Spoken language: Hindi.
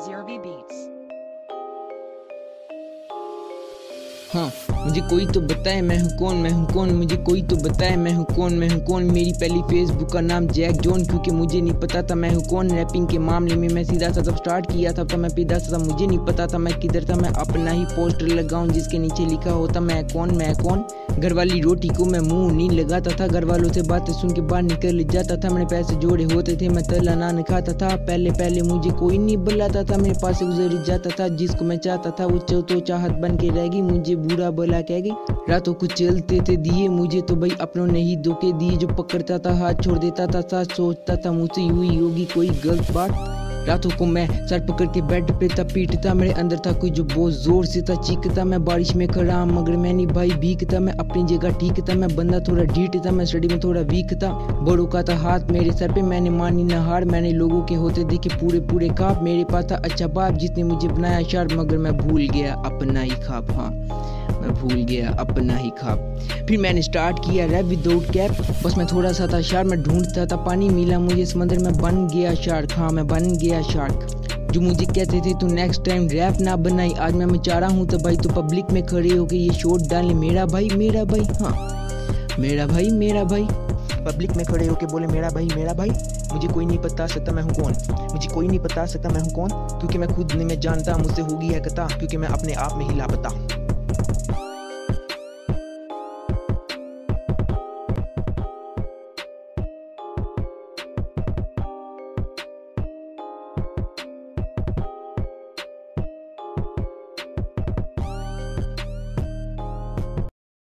Zerby Beats. हाँ, मुझे कोई तो बताए मैं हूँ कौन, मुझे कोई तो बताए मैं हूँ कौन। मेरी पहली फेसबुक का नाम जैक जॉन, क्योंकि मुझे नहीं पता था मैं हूँ कौन। रैपिंग के मामले में मैं सीधा सा तब स्टार्ट किया था, तब मैं पैदा था, मुझे नहीं पता था मैं किधर था। मैं अपना ही पोस्टर लगाऊं जिसके नीचे लिखा होता मैं कौन। घर वाली रोटी को मैं मुंह नहीं लगाता था, घर वालों से बातें सुन के बाहर निकल जाता था। मैंने पैसे जोड़े होते थे, मैं तला नान खाता था। पहले मुझे कोई नहीं बुलाता था, मेरे पास से गुजर जाता था। जिसको मैं चाहता था वो तो चाहत बन के रह गई, मुझे बुरा भला कह गई। रातों को चलते थे दिए मुझे तो भाई अपनों ने ही धोखे दिए। जो पकड़ता था हाथ छोड़ देता था, साथ सोचता था मुझसे हुई होगी कोई गलत बात। रातों को मैं सर पकड़ के बेड पे था पीटता, मेरे अंदर था कोई जो बहुत जोर से था चीखता। मैं बारिश में खड़ा मगर मैं नहीं भाई भीगता, मैं अपनी जगह ठीक था। मैं बंदा थोड़ा ढीठ था, मैं स्टडी में थोड़ा वीक था। बड़ों का था हाथ मेरे सर पे, मैंने मानी ना हार। मैंने लोगों के होते देखे पूरे ख्वाब, मेरे पास था अच्छा बाप जिसने मुझे बनाया शार्प, मगर मैं भूल गया अपना ही ख्वाब। हाँ, मैं भूल गया अपना ही ख्वाब। फिर मैंने स्टार्ट किया रैप विदाउट कैप, बस मैं थोड़ा सा था शार्क। मैं ढूंढता था पानी, मिला मुझे समंदर में, बन गया शार्क। हाँ, मैं बन गया शार्क। जो मुझे कहते थे तू नेक्स्ट टाइम रैप ना बनाई, आज मैं चाह रहा हूँ तो भाई तो पब्लिक में खड़े होके ये शॉट डाले मेरा भाई। हाँ, मेरा भाई पब्लिक में खड़े होके बोले मेरा भाई। मुझे कोई नहीं बता सकता मैं हूँ कौन, क्योंकि मैं खुद नहीं मैं जानता मुझसे होगी है कता, क्योंकि मैं अपने आप में ही लापता हूँ।